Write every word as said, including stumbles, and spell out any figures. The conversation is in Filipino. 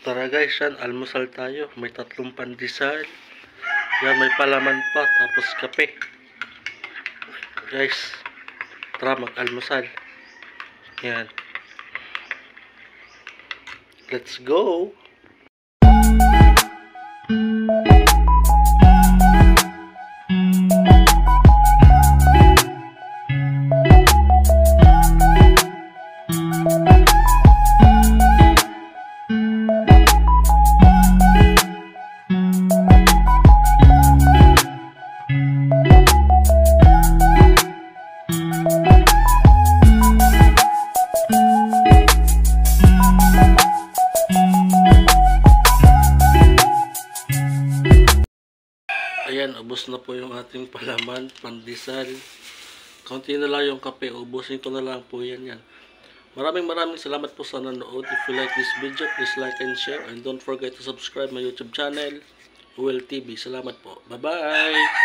Tara guys, yan, almusal tayo. May tatlong pandesal. Yan, may palaman pa, tapos kape. Guys, tara mag-almusal. Yan. Let's go! Ayan, ubos na po yung ating palaman, pandesal. Kaunti na lang yung kape, ubusin ko na lang po yan yan. Maraming maraming salamat po sa nanood. If you like this video, please like and share. And don't forget to subscribe my YouTube channel, U L T V. Salamat po. Bye-bye!